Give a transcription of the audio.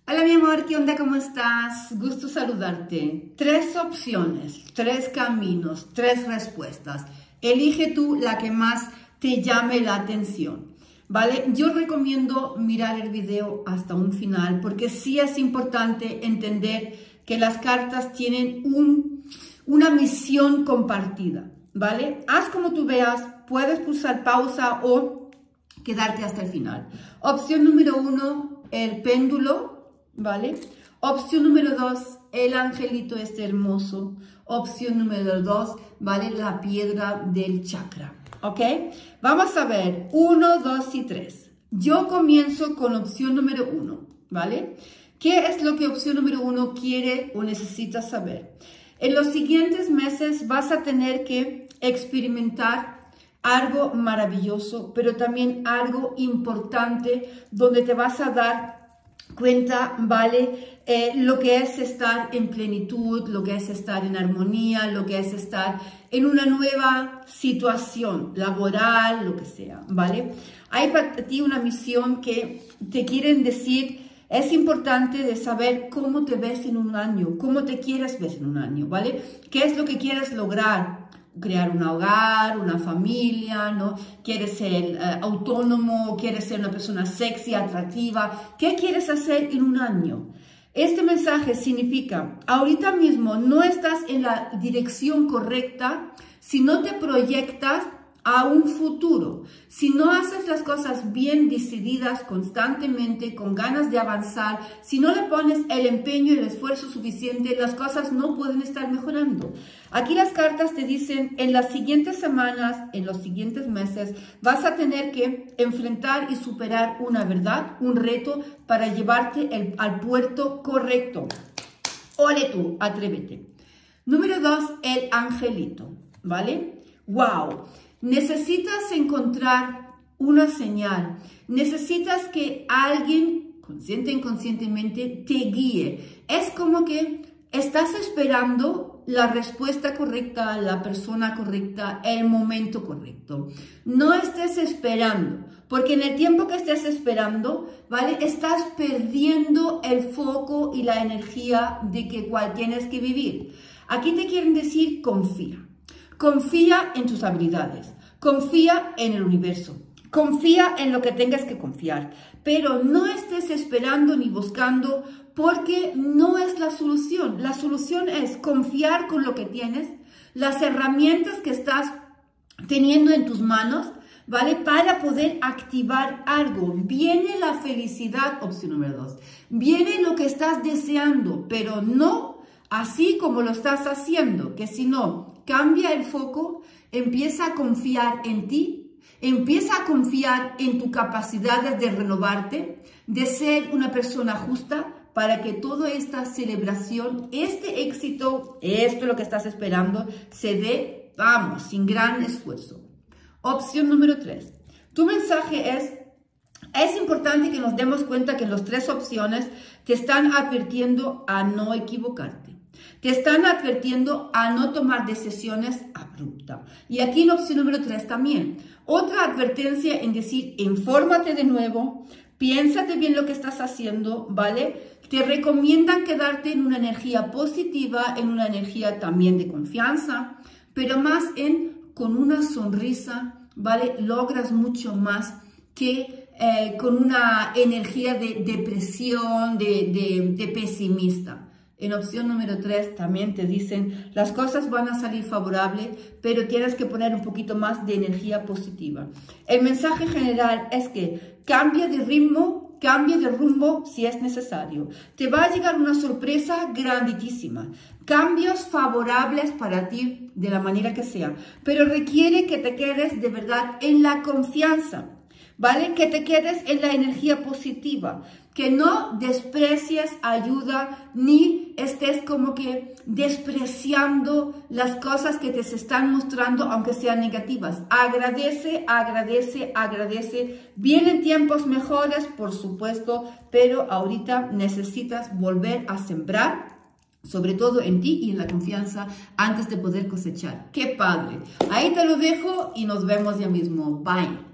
Hola mi amor, ¿qué onda? ¿Cómo estás? Gusto saludarte. 3 opciones, 3 caminos, 3 respuestas. Elige tú la que más te llame la atención, ¿vale? Yo recomiendo mirar el video hasta un final porque sí es importante entender que las cartas tienen una misión compartida, ¿vale? Haz como tú veas, puedes pulsar pausa o quedarte hasta el final. Opción número 1, el péndulo. ¿Vale? Opción número 2, el angelito este hermoso. Opción número 2, ¿vale? La piedra del chakra, ¿ok? Vamos a ver, 1, 2 y 3. Yo comienzo con opción número 1, ¿vale? ¿Qué es lo que opción número 1 quiere o necesita saber? En los siguientes meses vas a tener que experimentar algo maravilloso, pero también algo importante donde te vas a dar cuenta, ¿vale? Lo que es estar en plenitud, lo que es estar en armonía, lo que es estar en una nueva situación laboral, lo que sea, ¿vale? Hay para ti una misión que te quieren decir, es importante de saber cómo te ves en un año, cómo te quieres ver en un año, ¿vale? ¿Qué es lo que quieres lograr? Crear un hogar, una familia, ¿no? Quieres ser autónomo, quieres ser una persona sexy, atractiva. ¿Qué quieres hacer en un año? Este mensaje significa, ahorita mismo no estás en la dirección correcta si no te proyectas a un futuro. Si no haces las cosas bien decididas constantemente, con ganas de avanzar, si no le pones el empeño y el esfuerzo suficiente, las cosas no pueden estar mejorando. Aquí las cartas te dicen, en las siguientes semanas, en los siguientes meses, vas a tener que enfrentar y superar una verdad, un reto para llevarte al puerto correcto. Ole tú, atrévete. Número 2, el angelito, ¿vale? ¡Wow! Necesitas encontrar una señal, necesitas que alguien, consciente o inconscientemente, te guíe. Es como que estás esperando la respuesta correcta, la persona correcta, el momento correcto. No estés esperando, porque en el tiempo que estés esperando, ¿vale? Estás perdiendo el foco y la energía de que cual tienes que vivir. Aquí te quieren decir, confía. Confía en tus habilidades, confía en el universo, confía en lo que tengas que confiar, pero no estés esperando ni buscando porque no es la solución. La solución es confiar con lo que tienes, las herramientas que estás teniendo en tus manos, ¿vale? Para poder activar algo. Viene la felicidad, opción número 2. Viene lo que estás deseando, pero no así como lo estás haciendo, que si no, cambia el foco, empieza a confiar en ti, empieza a confiar en tu capacidad de renovarte, de ser una persona justa, para que toda esta celebración, este éxito, esto es lo que estás esperando, se dé, vamos, sin gran esfuerzo. Opción número 3. Tu mensaje es importante que nos demos cuenta que en las 3 opciones te están advirtiendo a no equivocarte. Te están advirtiendo a no tomar decisiones abruptas. Y aquí en opción número 3 también. Otra advertencia en decir, infórmate de nuevo, piénsate bien lo que estás haciendo, ¿vale? Te recomiendan quedarte en una energía positiva, en una energía también de confianza, pero más con una sonrisa, ¿vale? Logras mucho más que con una energía de depresión, de pesimista. En opción número 3 también te dicen, las cosas van a salir favorables, pero tienes que poner un poquito más de energía positiva. El mensaje general es que cambia de ritmo, cambia de rumbo si es necesario. Te va a llegar una sorpresa grandísima. Cambios favorables para ti de la manera que sea, pero requiere que te quedes de verdad en la confianza, ¿vale? Que te quedes en la energía positiva, que no desprecies ayuda ni estés como que despreciando las cosas que te se están mostrando, aunque sean negativas. Agradece, agradece, agradece. Vienen tiempos mejores, por supuesto, pero ahorita necesitas volver a sembrar, sobre todo en ti y en la confianza, antes de poder cosechar. ¡Qué padre! Ahí te lo dejo y nos vemos ya mismo. Bye.